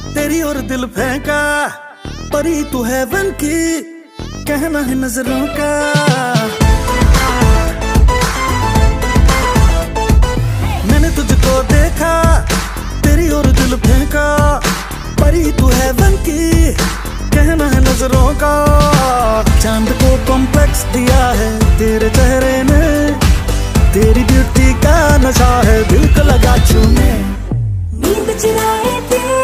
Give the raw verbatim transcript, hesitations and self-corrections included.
तेरी और दिल फेंका, परी तू हेवन की, कहना है नजरों का। मैंने तुझको देखा, तेरी और दिल फेंका, परी तू हेवन की, कहना है नजरों का। चांद को कॉम्प्लेक्स दिया है तेरे चेहरे ने, तेरी ब्यूटी का नशा है दिल को लगा छूने। नींद चुराए तेरे